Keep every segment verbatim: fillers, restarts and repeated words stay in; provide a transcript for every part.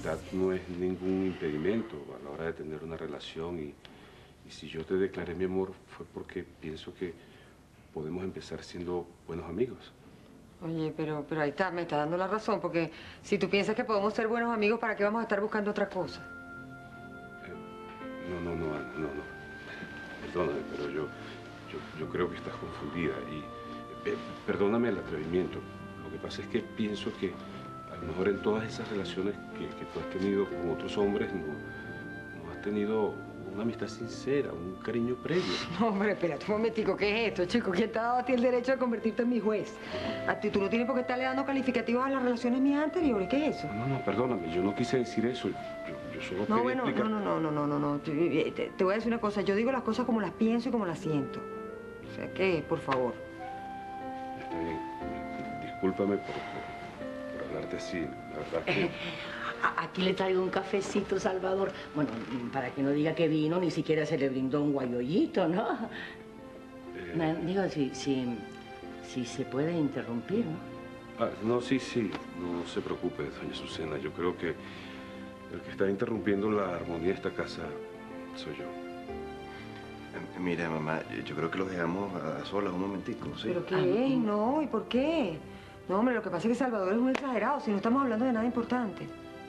amistad no es ningún impedimento a la hora de tener una relación y, y si yo te declaré mi amor fue porque pienso que podemos empezar siendo buenos amigos. Oye, pero, pero ahí está, me está dando la razón, porque si tú piensas que podemos ser buenos amigos, ¿para qué vamos a estar buscando otra cosa? Eh, no, no, no, Ana, no, no. Perdóname, pero yo, yo, yo creo que estás confundida y eh, perdóname el atrevimiento. Lo que pasa es que pienso que a lo mejor en todas esas relaciones que, que tú has tenido con otros hombres no, no has tenido una amistad sincera, un cariño previo. No, hombre, espérate un momentico, ¿qué es esto, chico? ¿Quién te ha dado a ti el derecho de convertirte en mi juez? A ti tú no tienes por qué estarle dando calificativos a las relaciones mías anteriores, ¿qué es eso? No, no, perdóname, yo no quise decir eso. Yo, yo solo No, quería bueno, explicar... no, no, no, no, no, no, te, te, te voy a decir una cosa, yo digo las cosas como las pienso y como las siento. O sea, que, por favor. Está bien, discúlpame por, por, por hablarte así, la verdad que... Aquí le traigo un cafecito, Salvador. Bueno, para que no diga que vino, ni siquiera se le brindó un guayollito, ¿no? Eh... No, digo, si, si, si se puede interrumpir, ¿no? Ah, no, sí, sí, no se preocupe, doña Azucena. Yo creo que el que está interrumpiendo la armonía de esta casa soy yo. Mira, mamá, yo creo que los dejamos a solas un momentico, ¿sí? ¿Pero qué es? No, ¿y por qué? No, hombre, lo que pasa es que Salvador es un exagerado, si no estamos hablando de nada importante.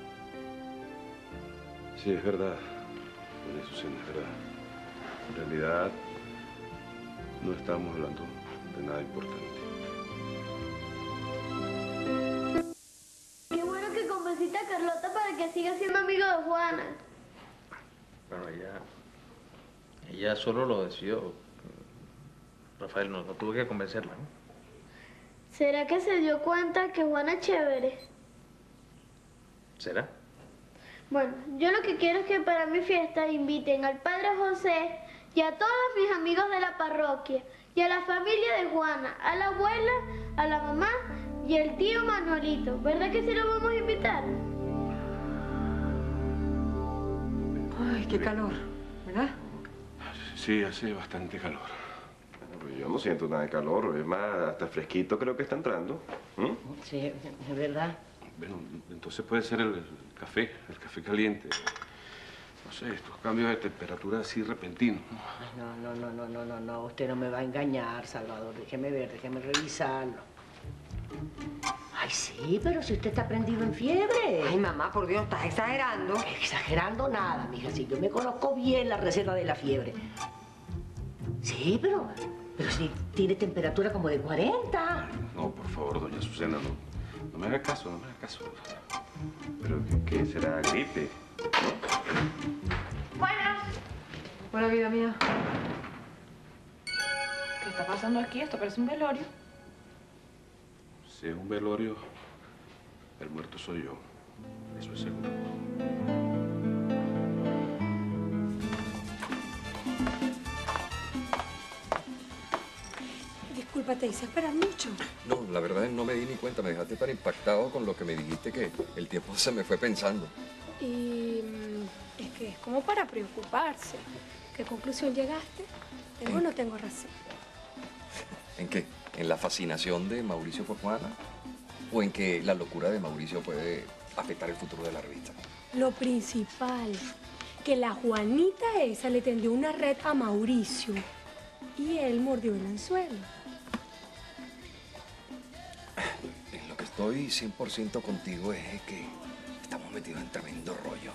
Sí, es verdad, doña Azucena, es verdad. En realidad, no estamos hablando de nada importante. Qué bueno que convenciste a Carlota para que siga siendo amigo de Juana. Bueno, ella... Ella solo lo decidió. Rafael, no, no tuve que convencerla, ¿no? ¿Será que se dio cuenta que Juana es chévere? ¿Será? Bueno, yo lo que quiero es que para mi fiesta inviten al padre José y a todos mis amigos de la parroquia y a la familia de Juana, a la abuela, a la mamá y el tío Manuelito. ¿Verdad que sí lo vamos a invitar? Ay, qué calor, ¿verdad? Sí, hace bastante calor. Bueno, yo no siento nada de calor, es más, hasta fresquito creo que está entrando. ¿Mm? Sí, es verdad. Bueno, entonces puede ser el, el café, el café caliente. No sé, estos cambios de temperatura así repentinos. No, no, no, no, no, no, no, usted no me va a engañar, Salvador. Déjeme ver, déjeme revisarlo. Ay, sí, pero si usted está prendido en fiebre. Ay, mamá, por Dios, estás exagerando. Exagerando nada, mija. Si yo me conozco bien la receta de la fiebre. Sí, pero... Pero si tiene temperatura como de cuarenta. No, por favor, doña Azucena, no. No me haga caso, no me haga caso. ¿Pero qué, qué será? ¿Gripe? Buenas. Buena vida mía. ¿Qué está pasando aquí? Esto parece un velorio. Si es un velorio, el muerto soy yo. Eso es seguro. Disculpa, te hice esperar mucho. No, la verdad es que no me di ni cuenta. Me dejaste tan impactado con lo que me dijiste que el tiempo se me fue pensando. Y mm, es que es como para preocuparse. ¿Qué conclusión llegaste? ¿Tengo o no tengo razón? ¿En qué? ¿En la fascinación de Mauricio por Juana? ¿O en que la locura de Mauricio puede afectar el futuro de la revista? Lo principal, que la Juanita esa le tendió una red a Mauricio y él mordió el anzuelo. En lo que estoy cien por ciento contigo es que estamos metidos en tremendo rollo.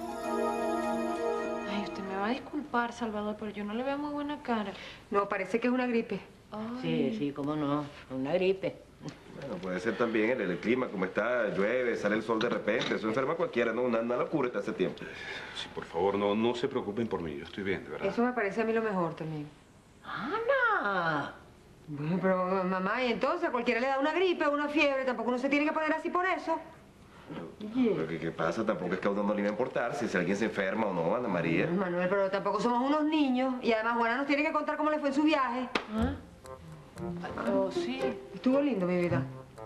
Ay, usted me va a disculpar, Salvador, pero yo no le veo muy buena cara. No, parece que es una gripe. Ay. Sí, sí, cómo no. Una gripe. Bueno, puede ser también el, el clima, como está, llueve, sale el sol de repente. Eso enferma a cualquiera, ¿no? Una, una locura está hace tiempo. Sí, por favor, no, no se preocupen por mí. Yo estoy bien, de verdad. Eso me parece a mí lo mejor también. ¡Ana! Bueno, pero mamá, y entonces a cualquiera le da una gripe o una fiebre. Tampoco uno se tiene que poner así por eso. Pero ¿qué, qué pasa? Tampoco es que a uno no le iba a importar si, si alguien se enferma o no, Ana María. Manuel, pero tampoco somos unos niños. Y además Juana nos tiene que contar cómo le fue en su viaje. ¿Ah? Oh, sí. Estuvo lindo, mi vida.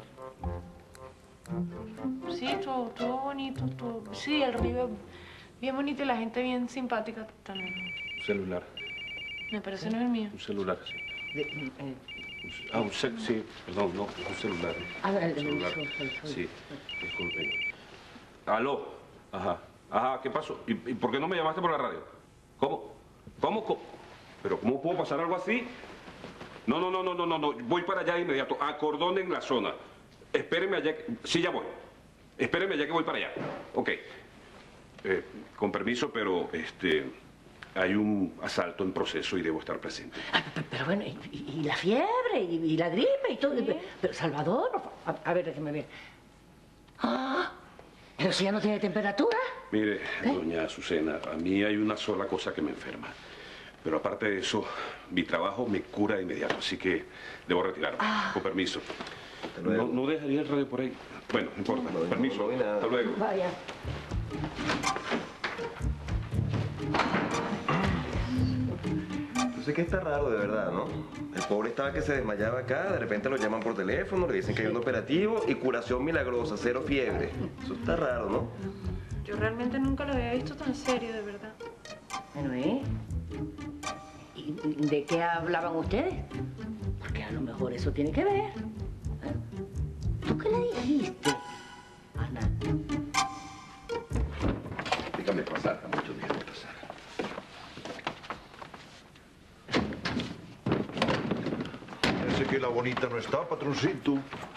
Sí, estuvo, estuvo bonito. Estuvo... Sí, el río bien bonito y la gente bien simpática también. Un celular. Me parece no es el mío. Un celular, sí. De, eh, Ah, un cel... Sí, perdón, no, un celular. A ver, un celular. el- el- el- Sí, disculpen. Aló. Ajá, ajá, ¿qué pasó? ¿Y, y por qué no me llamaste por la radio? ¿Cómo? ¿Cómo? ¿Cómo? ¿Pero cómo pudo pasar algo así? No, no, no, no, no, no, no. Voy para allá de inmediato. Acordonen la zona. Espérenme allá. Que... Sí, ya voy. Espérenme allá que voy para allá. Ok. Eh, con permiso, pero este... hay un asalto en proceso y debo estar presente. Ah, pero, pero bueno, y, y- y la fiebre, y, y la gripe, y todo. Pero, pero, Salvador, a, a ver, déjeme ver. Ah, ¿pero si ya no tiene temperatura? Mire, doña Azucena, a mí hay una sola cosa que me enferma. Pero aparte de eso, mi trabajo me cura de inmediato, así que debo retirarme. Ah. Con permiso. No, luego. no dejaría el radio por ahí. Bueno, no importa. No, no, permiso. no, no, nada. Hasta luego. Vaya. Yo sé que está raro, de verdad, ¿no? El pobre estaba que se desmayaba acá, de repente lo llaman por teléfono, le dicen que hay un operativo y curación milagrosa, cero fiebre. Eso está raro, ¿no? Yo realmente nunca lo había visto tan serio, de verdad. Bueno, ¿eh? ¿Y de qué hablaban ustedes? Porque a lo mejor eso tiene que ver. ¿Eh? ¿Tú qué le dijiste, Ana? Déjame pasar, Camacho, déjame pasar. Parece que la bonita no está, patroncito.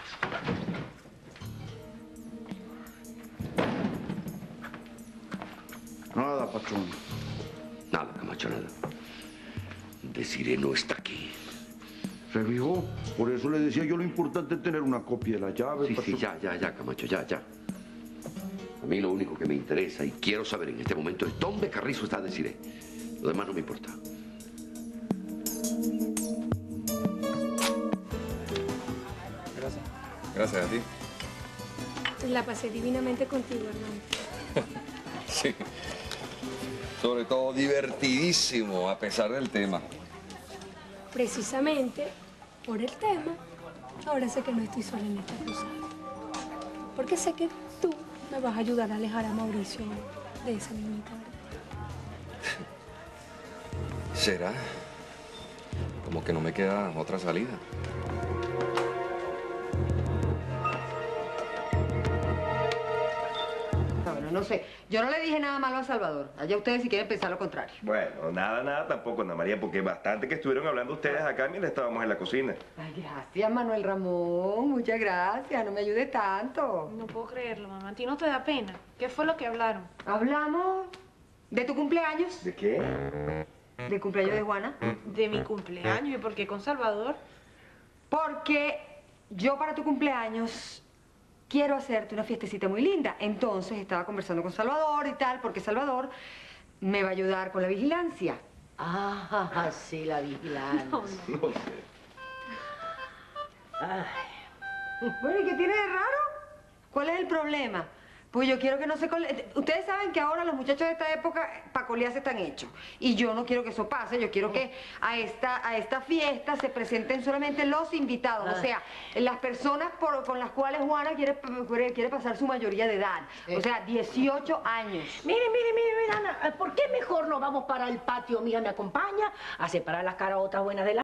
Nada, patrón. Nada, Camacho, nada. Desiree no está aquí. Se fijó. Por eso le decía yo lo importante es tener una copia de la llave, Sí, patrón. sí, ya, ya, ya, Camacho, ya, ya. A mí lo único que me interesa y quiero saber en este momento es dónde Carrizo está Desiree. Lo demás no me importa. Gracias. Gracias a ti. La pasé divinamente contigo, hermano. Sí. Sobre todo divertidísimo, a pesar del tema. Precisamente por el tema, ahora sé que no estoy sola en esta cruzada. Porque sé que tú me vas a ayudar a alejar a Mauricio de esa niñita, ¿verdad? ¿Será? Como que no me queda otra salida. Bueno, no sé. Yo no le dije nada malo a Salvador. Allá ustedes si quieren pensar lo contrario. Bueno, nada, nada tampoco, Ana María, porque bastante que estuvieron hablando ustedes acá mientras estábamos en la cocina. Ay, gracias, Manuel Ramón. Muchas gracias. No me ayudes tanto. No puedo creerlo, mamá. A ti no te da pena. ¿Qué fue lo que hablaron? Hablamos de tu cumpleaños. ¿De qué? Del cumpleaños de Juana. De mi cumpleaños. ¿Y por qué con Salvador? Porque yo para tu cumpleaños quiero hacerte una fiestecita muy linda. Entonces estaba conversando con Salvador y tal, porque Salvador me va a ayudar con la vigilancia. Ah, sí, la vigilancia. No sé. Ay. Bueno, ¿y qué tiene de raro? ¿Cuál es el problema? Pues yo quiero que no se cole... Ustedes saben que ahora los muchachos de esta época pa' colearse están hechos. Y yo no quiero que eso pase. Yo quiero que a esta, a esta fiesta se presenten solamente los invitados. O sea, las personas por, con las cuales Juana quiere, quiere pasar su mayoría de edad. O sea, dieciocho años. Mire, mire, mire, mire, Ana, ¿por qué mejor no vamos para el patio? Mira, me acompaña a separar las caraotas buenas de la